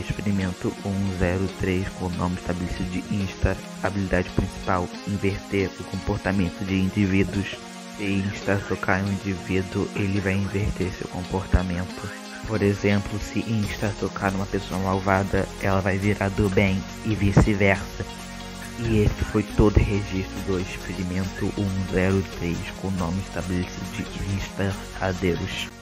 Experimento 103 com o nome estabelecido de Insta. Habilidade principal: inverter o comportamento de indivíduos. Se Insta tocar em um indivíduo, ele vai inverter seu comportamento. Por exemplo, se Insta tocar numa pessoa malvada, ela vai virar do bem e vice-versa. E esse foi todo o registro do experimento 103 com o nome estabelecido de Insta. Adeus.